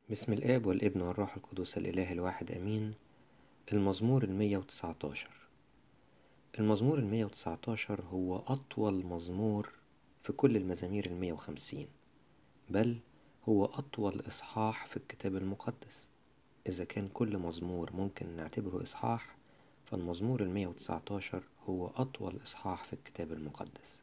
بسم الآب والابن والروح القدس الإله الواحد أمين. المزمور 119. المزمور 119 هو أطول مزمور في كل المزامير 150، بل هو أطول إصحاح في الكتاب المقدس. إذا كان كل مزمور ممكن نعتبره إصحاح، فالمزمور 119 هو أطول إصحاح في الكتاب المقدس.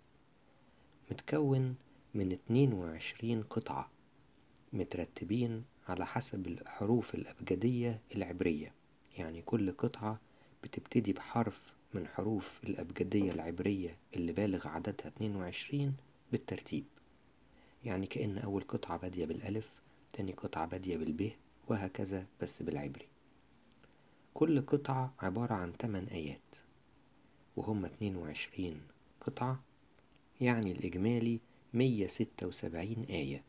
متكون من 22 قطعة مترتبين على حسب الحروف الأبجدية العبرية، يعني كل قطعة بتبتدي بحرف من حروف الأبجدية العبرية اللي بالغ عددها 22 بالترتيب. يعني كأن أول قطعة بادية بالألف، تاني قطعة بادية بالب، وهكذا بس بالعبري. كل قطعة عبارة عن 8 آيات، وهم 22 قطعة، يعني الإجمالي 176 آية.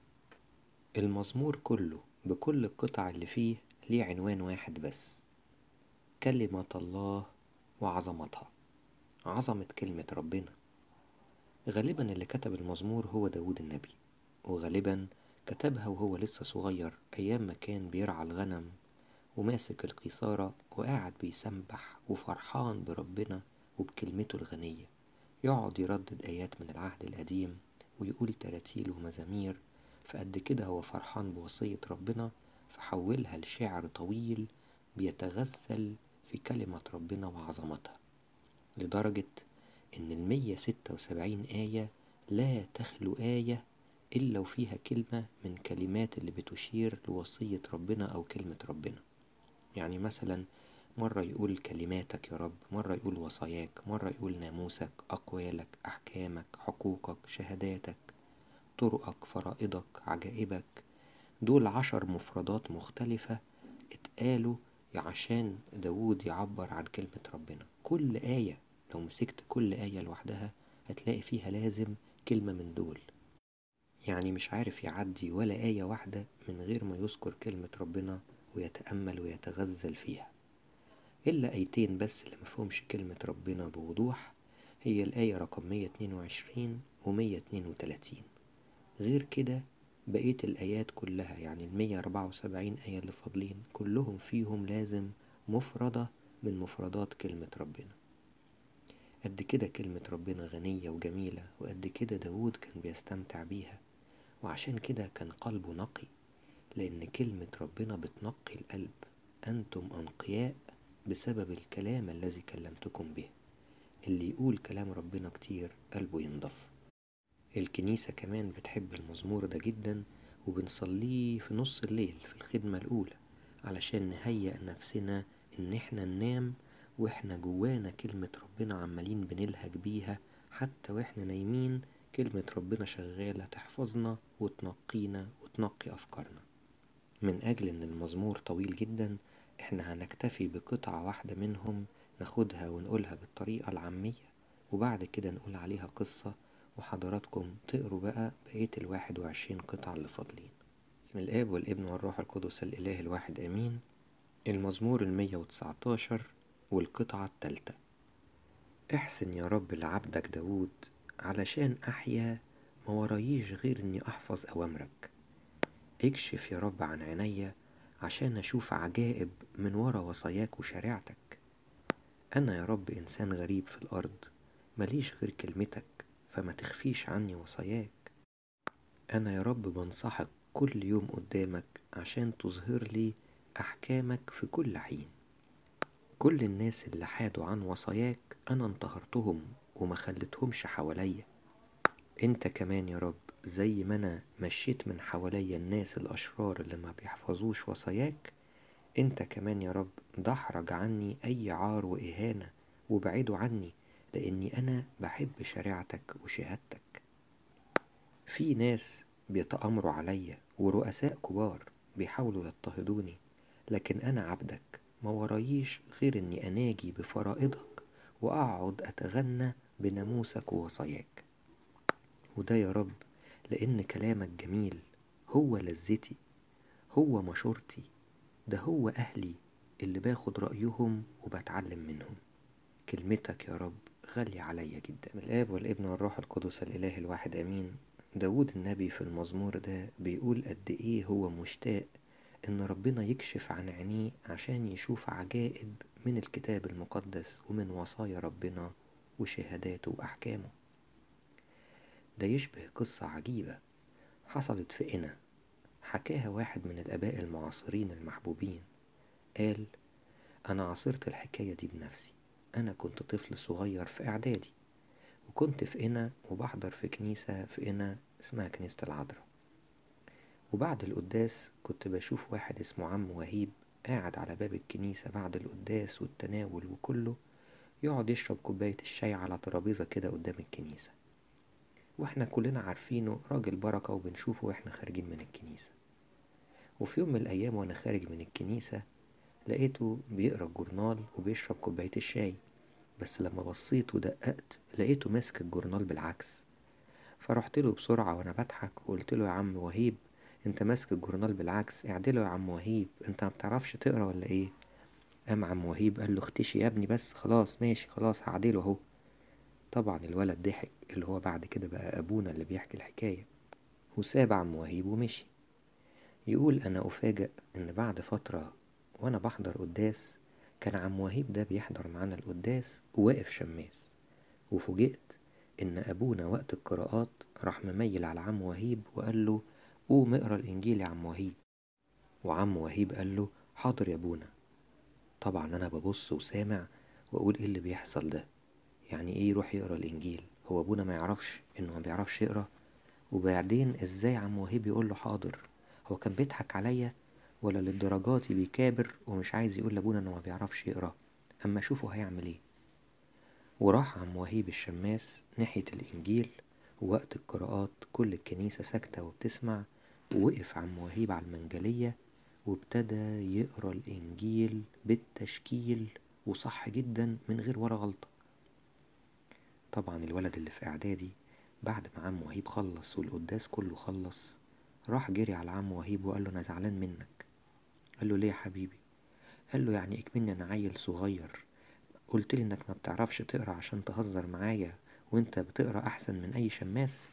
المزمور كله بكل القطع اللي فيه ليه عنوان واحد بس: كلمة الله وعظمتها. عظمة كلمة ربنا. غالبا اللي كتب المزمور هو داود النبي، وغالبا كتبها وهو لسه صغير، أيام ما كان بيرعى الغنم وماسك القيثارة وقاعد بيسبح وفرحان بربنا وبكلمته الغنية، يقعد يردد آيات من العهد القديم ويقول تراتيل ومزامير. فقد كده هو فرحان بوصية ربنا، فحولها لشعر طويل بيتغزل في كلمة ربنا وعظمتها، لدرجة إن 176 آية لا تخلو آية إلا وفيها كلمة من كلمات اللي بتشير لوصية ربنا أو كلمة ربنا. يعني مثلا مرة يقول كلماتك يا رب، مرة يقول وصاياك، مرة يقول ناموسك، أقوالك، أحكامك، حقوقك، شهاداتك، طرقك، فرائضك، عجائبك. دول 10 مفردات مختلفة اتقالوا عشان داود يعبر عن كلمة ربنا. كل آية لو مسكت كل آية لوحدها هتلاقي فيها لازم كلمة من دول. يعني مش عارف يعدي ولا آية واحدة من غير ما يذكر كلمة ربنا ويتأمل ويتغزل فيها، إلا آيتين بس اللي مفهومش كلمة ربنا بوضوح، هي الآية رقم 122 و 132. غير كده بقية الآيات كلها، يعني 174 آية اللي فاضلين، كلهم فيهم لازم مفردة من مفردات كلمة ربنا. قد كده كلمة ربنا غنية وجميلة، وقد كده داود كان بيستمتع بيها، وعشان كده كان قلبه نقي، لأن كلمة ربنا بتنقي القلب. أنتم أنقياء بسبب الكلام الذي كلمتكم به. اللي يقول كلام ربنا كتير قلبه ينضف. الكنيسة كمان بتحب المزمور ده جدا، وبنصليه في نص الليل في الخدمة الأولى، علشان نهيئ نفسنا إن احنا ننام واحنا جوانا كلمة ربنا عمالين بنلهج بيها، حتى واحنا نايمين كلمة ربنا شغالة تحفظنا وتنقينا وتنقي أفكارنا. من أجل إن المزمور طويل جدا، إحنا هنكتفي بقطعة واحدة منهم ناخدها ونقولها بالطريقة العامية، وبعد كده نقول عليها قصة، وحضراتكم تقروا بقى بقية 21 قطعة اللي فاضلين. بسم الآب والابن والروح القدس الإله الواحد أمين. المزمور 119 والقطعة التالتة. احسن يا رب لعبدك داود، علشان أحيا ما وراييش غير إني أحفظ أوامرك. اكشف يا رب عن عينيا عشان أشوف عجائب من ورا وصاياك وشريعتك. أنا يا رب إنسان غريب في الأرض، مليش غير كلمتك، فما تخفيش عني وصاياك. أنا يا رب بنصحك كل يوم قدامك عشان تظهر لي أحكامك في كل حين. كل الناس اللي حادوا عن وصاياك أنا انتهرتهم وما خلتهمش حواليا. انت كمان يا رب زي ما انا مشيت من حواليا الناس الاشرار اللي ما بيحفظوش وصاياك، انت كمان يا رب دحرج عني اي عار واهانة وبعدوا عني، لاني انا بحب شريعتك وشهادتك. في ناس بيتآمروا عليا ورؤساء كبار بيحاولوا يضطهدوني، لكن انا عبدك ما وراييش غير اني اناجي بفرائضك واقعد اتغنى بناموسك ووصاياك. وده يا رب لأن كلامك جميل، هو لذتي، هو مشورتي، ده هو أهلي اللي باخد رأيهم وبتعلم منهم. كلمتك يا رب غالية عليا جدا. من الآب والابن والروح القدس الإله الواحد أمين. داود النبي في المزمور ده بيقول قد إيه هو مشتاق إن ربنا يكشف عن عينيه عشان يشوف عجائب من الكتاب المقدس ومن وصايا ربنا وشهاداته وأحكامه. ده يشبه قصة عجيبة حصلت في قنا، حكاها واحد من الآباء المعاصرين المحبوبين. قال: أنا عاصرت الحكاية دي بنفسي. أنا كنت طفل صغير في إعدادي، وكنت في قنا وبحضر في كنيسة في قنا اسمها كنيسة العذراء. وبعد القداس كنت بشوف واحد اسمه عم وهيب قاعد على باب الكنيسة بعد القداس والتناول وكله، يقعد يشرب كوباية الشاي على ترابيزة كده قدام الكنيسة، واحنا كلنا عارفينه راجل بركة وبنشوفه واحنا خارجين من الكنيسة. وفي يوم من الأيام وانا خارج من الكنيسة لقيته بيقرأ الجورنال وبيشرب كوباية الشاي، بس لما بصيت ودققت لقيته ماسك الجورنال بالعكس. فرحت له بسرعة وانا بضحك وقلت له: يا عم وهيب، انت ماسك الجورنال بالعكس، اعدله يا عم وهيب، انت ما بتعرفش تقرا ولا ايه؟ قام عم وهيب قال له: اختشي يا ابني، بس خلاص ماشي خلاص هعدله اهو. طبعا الولد ضحك، اللي هو بعد كده بقى ابونا اللي بيحكي الحكاية، وساب عم وهيب ومشي. يقول: انا افاجئ ان بعد فترة وانا بحضر قداس كان عم وهيب ده بيحضر معانا القداس وواقف شماس، وفوجئت ان ابونا وقت القراءات راح مميل على عم وهيب وقال له: قوم اقرا الانجيل يا عم وهيب. وعم وهيب قال له: حاضر يا ابونا. طبعا انا ببص وسامع واقول: ايه اللي بيحصل ده؟ يعني ايه يروح يقرا الانجيل؟ هو ابونا ما يعرفش انه ما بيعرفش يقرا؟ وبعدين ازاي عم وهيب يقول له حاضر؟ هو كان بيضحك عليا ولا للدرجات بيكابر ومش عايز يقول لابونا انه ما بيعرفش يقرا؟ اما اشوفه هيعمل ايه. وراح عم وهيب الشماس ناحية الإنجيل، ووقت القراءات كل الكنيسة ساكتة وبتسمع، ووقف عم وهيب على المنجلية وابتدى يقرأ الإنجيل بالتشكيل وصح جدا من غير ولا غلطة. طبعا الولد اللي في إعدادي بعد ما عم وهيب خلص والقداس كله خلص راح جري على عم وهيب وقال له: أنا زعلان منك. قال له: ليه يا حبيبي؟ قال له: يعني اكمني أنا عيل صغير قلت لي انك ما بتعرفش تقرا عشان تهزر معايا وانت بتقرا احسن من اي شماس؟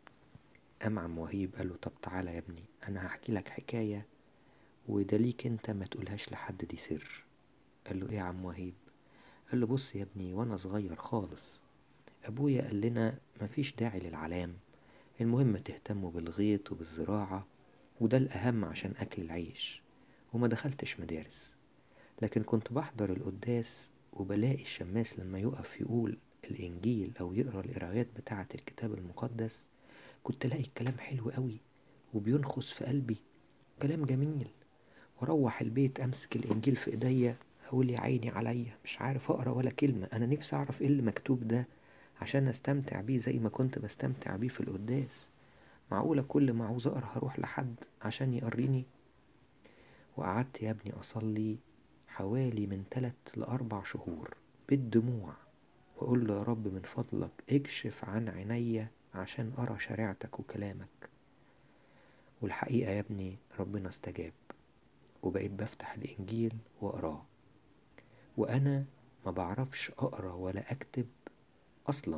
قام عم وهيب قال له: طب تعالى يا ابني، انا هحكي لك حكاية وده ليك انت، ما تقولهاش لحد، دي سر. قال له: ايه يا عم وهيب؟ قال له: بص يا ابني، وانا صغير خالص ابويا قال لنا مفيش داعي للعلام، المهم تهتموا بالغيط وبالزراعة، وده الاهم عشان اكل العيش. وما دخلتش مدارس، لكن كنت بحضر القداس وبلاقي الشماس لما يقف يقول الإنجيل أو يقرأ القرايات بتاعة الكتاب المقدس كنت ألاقي الكلام حلو قوي وبينخس في قلبي، كلام جميل. واروح البيت امسك الانجيل في ايديا اقول: يا عيني عليا، مش عارف اقرا ولا كلمة، انا نفسي اعرف ايه اللي مكتوب ده عشان استمتع بيه زي ما كنت بستمتع بيه في القداس. معقولة كل ما عاوز اقرا هروح لحد عشان يقريني؟ وقعدت يا ابني أصلي حوالي من 3 ل4 شهور بالدموع، وأقول له: يا رب من فضلك اكشف عن عينيا عشان أرى شريعتك وكلامك. والحقيقة يا ابني ربنا استجاب، وبقيت بفتح الإنجيل وأقراه، وأنا ما بعرفش أقرأ ولا أكتب أصلا،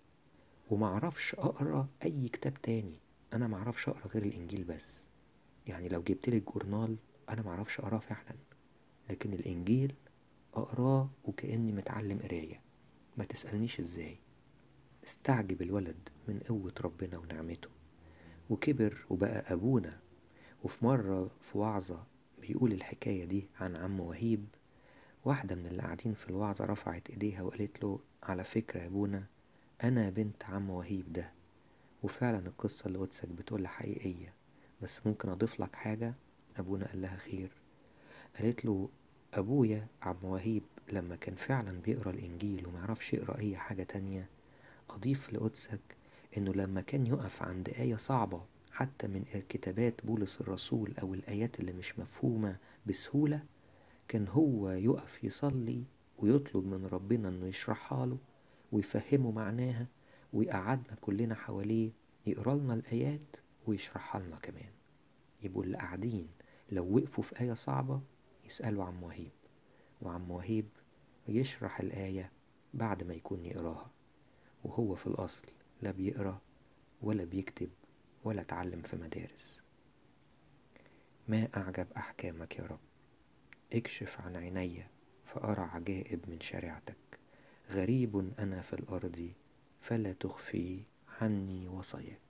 وما اعرفش أقرأ أي كتاب تاني. أنا ما اعرفش أقرأ غير الإنجيل بس. يعني لو جبتلي الجورنال أنا ما اعرفش أقراه فعلا، لكن الإنجيل أقراه وكأني متعلم قراية. ما تسألنيش إزاي. استعجب الولد من قوة ربنا ونعمته، وكبر وبقى أبونا. وفي مرة في وعظة بيقول الحكاية دي عن عم وهيب، واحدة من اللي قاعدين في الوعظة رفعت ايديها وقالت له: على فكرة يا ابونا، أنا بنت عم وهيب ده. وفعلا القصة اللي قدسك بتقولها حقيقية، بس ممكن أضيف لك حاجة؟ أبونا قال لها: خير. قالت له: أبويا عم وهيب لما كان فعلا بيقرأ الإنجيل ومعرفش يقرأ أي حاجة تانية، أضيف لقدسك إنه لما كان يقف عند آية صعبة حتى من كتابات بولس الرسول أو الآيات اللي مش مفهومة بسهولة، كان هو يقف يصلي ويطلب من ربنا إنه يشرحها له ويفهمه معناها، ويقعدنا كلنا حواليه يقرأ لنا الآيات ويشرحها لنا كمان. يبقوا اللي قاعدين لو وقفوا في آية صعبة يسألوا عم وهيب، وعم وهيب يشرح الآية بعد ما يكون يقراها، وهو في الأصل لا بيقرأ ولا بيكتب ولا اتعلم في مدارس. ما أعجب أحكامك يا رب. اكشف عن عيني فأرى عجائب من شريعتك. غريب أنا في الأرض فلا تخفي عني وصاياك.